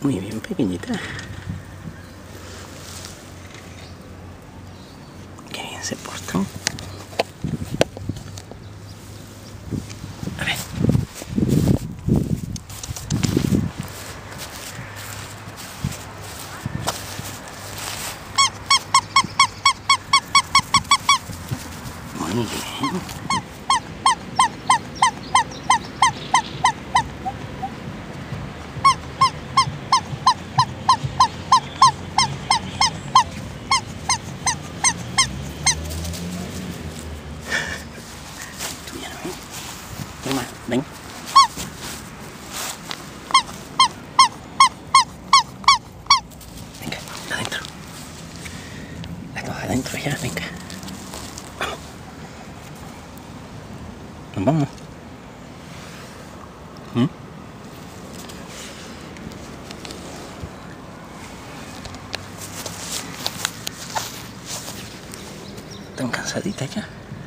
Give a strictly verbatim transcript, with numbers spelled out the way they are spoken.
muy bien, pequeñita. Qué bien se portan. A ver. Muy bien. Tirma, ven. Venga, adentro. La coja adentro ya, venga. Vamos. Nos vamos. ¿Mm? ¿Están cansaditas ya?